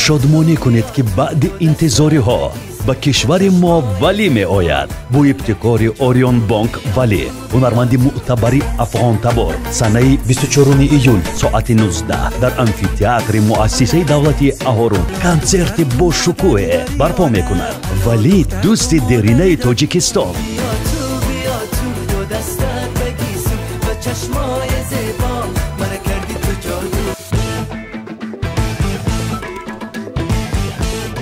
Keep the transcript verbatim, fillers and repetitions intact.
شادمانی کنید که بعد انتظاری ها به کشور ما ولی می آید. با ابتکار اوریون بانک ولی، هنرمند معتبری افغان تبار، سنه بیست و چهارم ایول ساعت نوزده در امفی‌تئاتر مؤسسه دولتی اهورون کنسرت با شکوه برپا می کند. ولی دوست دیرینه تاجیکستان. بیا تو بیا تو دستت بگیسی و چشمای زیبا